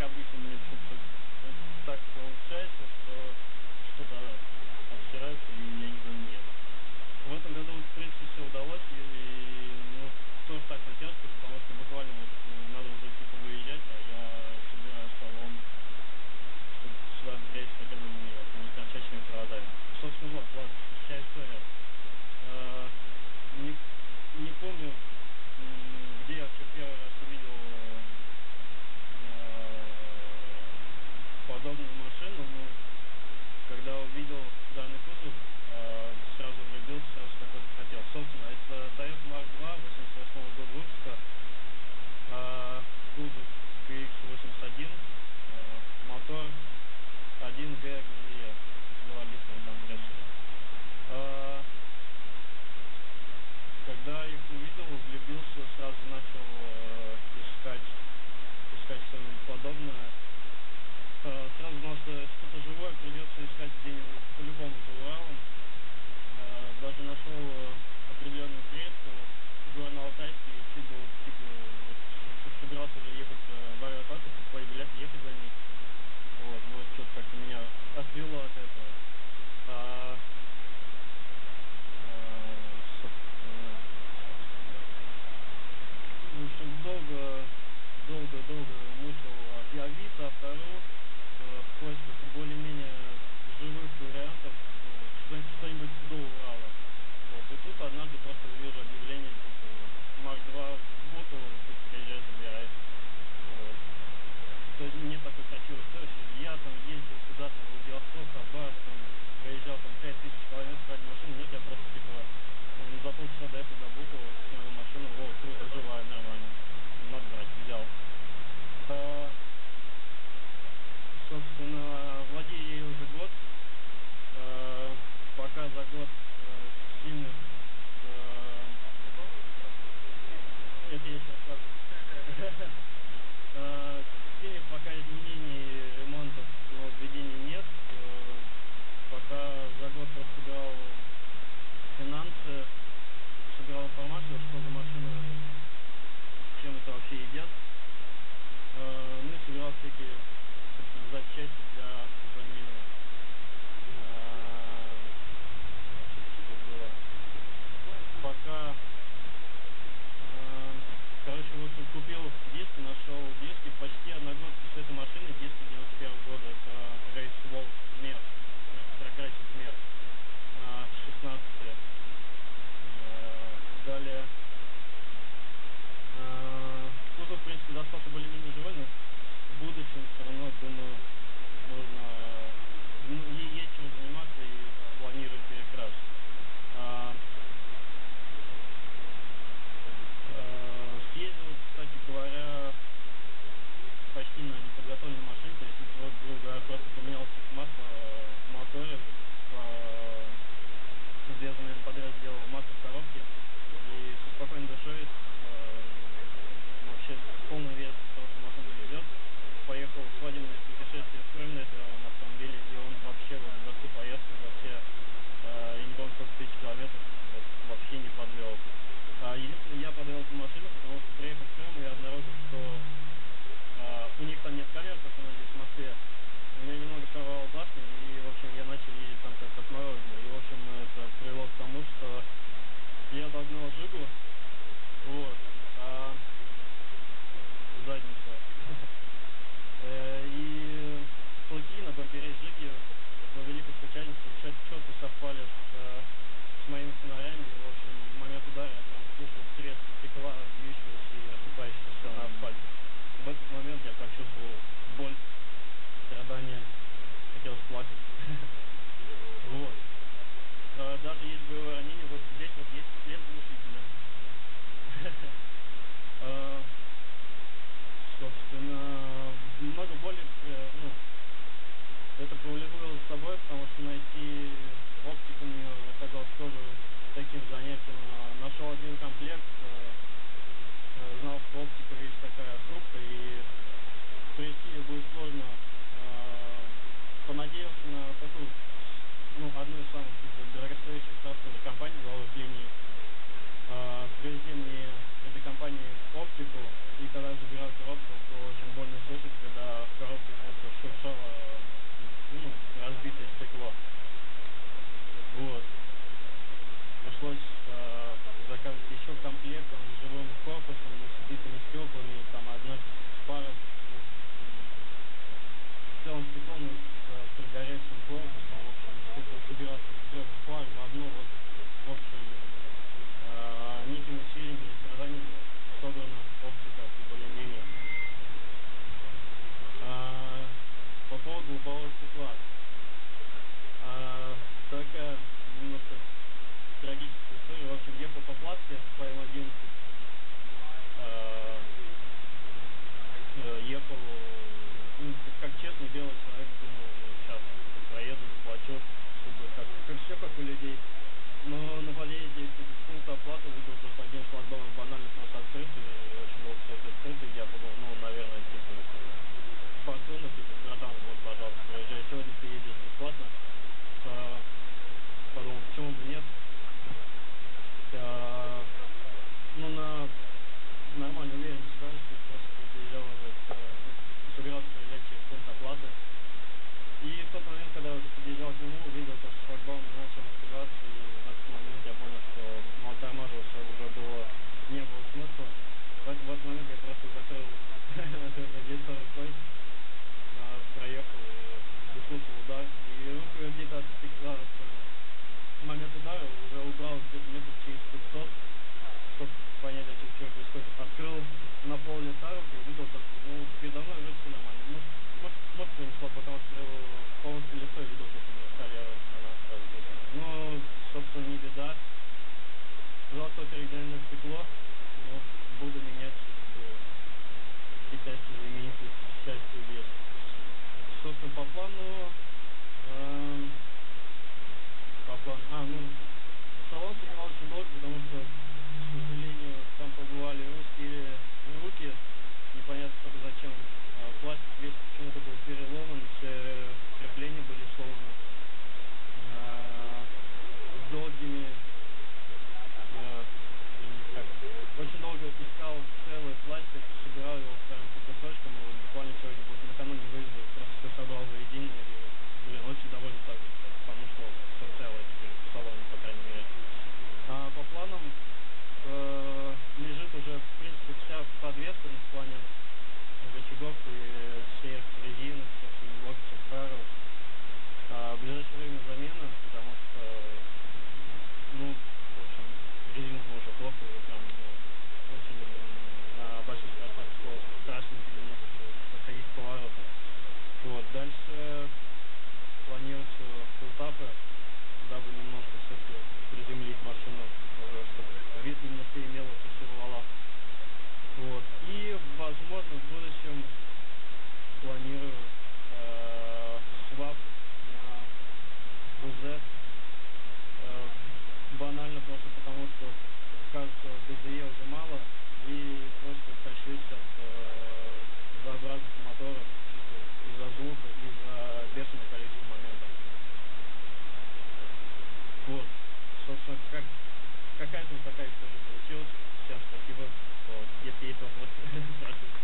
обычно, мне что-то так получается, что что-то обсирается и я не знаю, нет. В этом году, в принципе, все удалось, и ну, тоже так натяжка, потому что буквально вот надо уже типа выезжать, а я собираю салон, чтобы сюда приезжать хотя бы не торчащими проводами. Собственно, вот, ладно, вся история. Не помню, где я вообще первый раз увидел подобную машину, но когда увидел данный кузов, сразу влюбился, сразу такой захотел. Собственно, это Toyota Mark II 88 года выпуска, кузов GX81, мотор 1 GXE, 2-литровый компрессор. Когда их увидел, влюбился, сразу начал искать что-нибудь подобное. Сразу знал, что что-то живое придется искать где-нибудь по-любому за Уралом. Даже нашел определенную клетку Горно-Алтайский, чуть был, типа, вот, собирался уже ехать в авиапарк, покупать билет, ехать за ней. Вот, но что-то как-то меня отвело от этого. В общем, долго мучил от Авито, Автору, в поисках более-менее живых вариантов, что-нибудь до Урала. Вот, и тут однажды просто вижу объявление, типа, Марк 2 в Бутово, типа, приезжай, забирай. Вот. То есть мне такой красивый история, я там ездил куда-то, в Владивосток, Хабаровск, там, проезжал там 5000 километров ради машины, нет, я просто, типа, за полчаса доехал до Бутова, снял машину, о, круто, живая, нормально, надо брать, взял. Собственно, владею ей уже год, пока за год сильных, это я еще рассказываю. Сильных пока изменений, ремонтов, нововведений нет. Пока за год просто собирал финансы, собирал информацию, что за машины, чем это вообще едят. Ну и собирал всякие, собственно, запчасти для замены. Что было. Пока, короче, в общем, купил диски, нашел диски, почти одногодки с этой машины, диски 91 года, это Race Wolf Mer, Trackracing Mer, 16. Далее, кузов, в принципе, достаточно более-менее живой, но в будущем все равно, думаю, нужно, есть чем заниматься и планирую перекрас. Съездил, кстати говоря, почти на неподготовленной машине, то есть, вот, грубо говоря, просто поменял масло в моторе, без замены подряд сделал масло в коробке, и со спокойной душой, вообще с полной версией того, что машина везет, поехал в свадебное путешествие в Крым на этом автомобиле, и он вообще вот за всю поездку, за все, я не помню, сколько тысяч километров, вот, вообще не подвел. Единственное, я подвел эту машину, потому что приехал в Крым и обнаружил, что у них там нет камер, как у нас здесь в Москве. Меня немного сорвало башню, и, в общем, я начал ездить там как отмороженный. И, в общем, это привело к тому, что я догнал Жигу, вот, задница. И столки на бампере Жиги по великой случайности четко совпали с моими фонарями. И, в общем, в момент удара я прям слышал треск стекла, бьющегося и осыпающегося на асфальт. В этот момент я почувствовал боль, страдания, хотелось плакать. Вот. Даже есть боевое ранение, вот здесь вот есть след глушителя. Собственно, много боли, это повлекло за собой, потому что найти оптику мне оказалось тоже таким занятием. Нашел один комплект, знал, что оптика вещь такая фрукта, и прийти ее будет сложно. Понадеялся на такую, одну из самых дорогостоящих транспортных компаний валовых линий. привезли мне этой компании оптику, и когда я забирал коробку, было очень больно слышать, когда в коробке просто шуршало, ну, разбитое стекло. Вот. Пришлось заказывать еще комплект, он с живым корпусом, но с битыми стеклами, там одна пара с целым стеклом и с прогоревшим корпусом. В общем, все это собирать из 3 пар в одну, вот, в общем, некими усилиями и страданиями собрана оптика более-менее. По поводу лобового стекла. Такая немножко трагическая история. В общем, ехал по Платке по М11. Ехал, ну, как честный белый человек, думал, ну, сейчас проеду, заплачу, чтобы как все, как у людей. Но на подъезде к пункту оплаты увидел, что один шлагбаум банально просто открытый, и очень долго стоит открытый. Я подумал, ну, наверное, типа, фортуна, типа, братан, вот, пожалуйста, проезжай, сегодня ты едешь бесплатно. Подумал, почему бы нет. Ну, на нормальной уверенности скорости просто заезжал уже, собирался проезжать через пункт оплаты. И в тот момент, когда я уже подъезжал к нему, увидел, что шлагбаум не начал закрываться, и в этот момент я понял, что оттормаживаться уже не было смысла. Поэтому в этот момент я просто закрыл лицо рукой, проехал и услышал удар. И руку я где-то от стекла, в момент удара уже убрал где-то метров через 500, чтобы понять, что происходит. Открыл на пол лица руку и увидел, что, ну, передо мной вроде все нормально. Может принесло, потом открыл полностью лицо и видел, что у меня холера, она разбита. Ну, собственно, не беда. Жалко только оригинальное стекло, но буду менять, китайский заменитель, к счастью, есть. Собственно, по плану, салон собирал очень долго, потому что, к сожалению, там побывали русские руки, непонятно только зачем. Пластик весь почему-то был переломан, все крепления были сломаны. С долгими, очень долго искал целый пластик, собирал его прям по кусочкам, и вот буквально сегодня, вот накануне выезда, просто все собрал воедино, и, блин, очень доволен так, потому что все целое теперь в салоне, по крайней мере. По планам лежит уже, в принципе, вся подвеска, в плане рычагов и всех резинок, всех синеблок, всех фаров. В ближайшее время замена, потому что, ну, в общем, резинка уже плохо, прям, ну, очень на больших скоростях страшненько немножко подходить к повороту. Вот, дальше планируется фултапы, дабы немножко все-таки приземлить машину, уже, чтобы вид немножко имел это все в валах. Вот. И, возможно, в будущем планирую свап на УЗ. Банально просто потому, что кажется, ДЗЕ уже мало, и просто тащусь от заобразности мотора чисто из-за звука, из-за бешеного количества моментов. Вот. Собственно, какая-то вот такая история получилась. Всем спасибо. Вот. Если есть вопросы, спрашивайте.